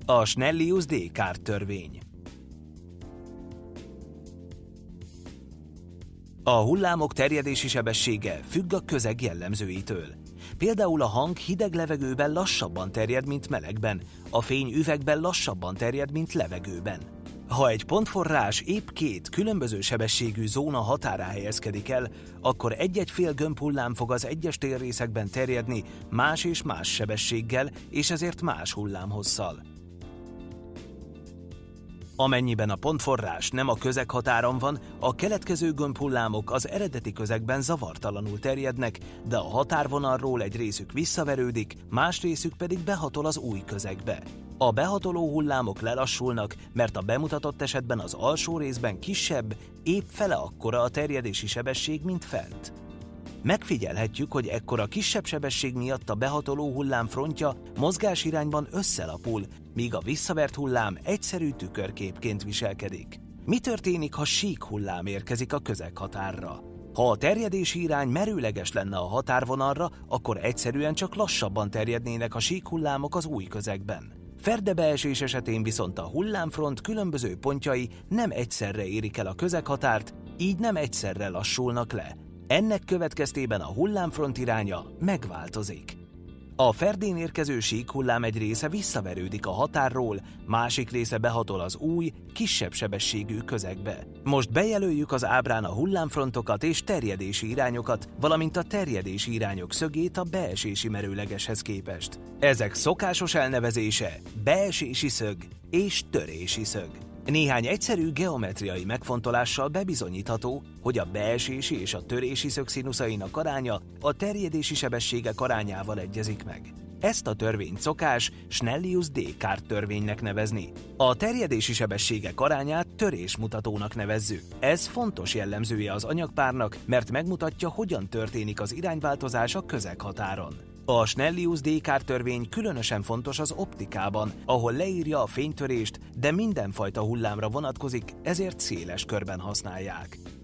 A Snellius-Descartes törvény. A hullámok terjedési sebessége függ a közeg jellemzőitől. Például a hang hideg levegőben lassabban terjed, mint melegben, a fény üvegben lassabban terjed, mint levegőben. Ha egy pontforrás épp két különböző sebességű zóna határán helyezkedik el, akkor egy-egy fél gömbhullám fog az egyes térrészekben terjedni más és más sebességgel, és ezért más hullámhosszal. Amennyiben a pontforrás nem a közeghatáron van, a keletkező gömbhullámok az eredeti közegben zavartalanul terjednek, de a határvonalról egy részük visszaverődik, más részük pedig behatol az új közegbe. A behatoló hullámok lelassulnak, mert a bemutatott esetben az alsó részben kisebb, épp fele akkora a terjedési sebesség, mint fent. Megfigyelhetjük, hogy ekkora kisebb sebesség miatt a behatoló hullám frontja mozgásirányban összelapul, míg a visszavert hullám egyszerű tükörképként viselkedik. Mi történik, ha sík hullám érkezik a közeghatárra? Ha a terjedési irány merőleges lenne a határvonalra, akkor egyszerűen csak lassabban terjednének a sík hullámok az új közegben. Ferdebeesés esetén viszont a hullámfront különböző pontjai nem egyszerre érik el a közeghatárt, így nem egyszerre lassulnak le. Ennek következtében a hullámfront iránya megváltozik. A ferdén érkező síkhullám egy része visszaverődik a határról, másik része behatol az új, kisebb sebességű közegbe. Most bejelöljük az ábrán a hullámfrontokat és terjedési irányokat, valamint a terjedési irányok szögét a beesési merőlegeshez képest. Ezek szokásos elnevezése beesési szög és törési szög. Néhány egyszerű geometriai megfontolással bebizonyítható, hogy a beesési és a törési szögszínuszainak aránya a terjedési sebességek arányával egyezik meg. Ezt a törvényt szokás Snellius-Descartes törvénynek nevezni. A terjedési sebességek arányát törésmutatónak nevezzük. Ez fontos jellemzője az anyagpárnak, mert megmutatja, hogyan történik az irányváltozás a közeghatáron. A Snellius-Descartes törvény különösen fontos az optikában, ahol leírja a fénytörést, de mindenfajta hullámra vonatkozik, ezért széles körben használják.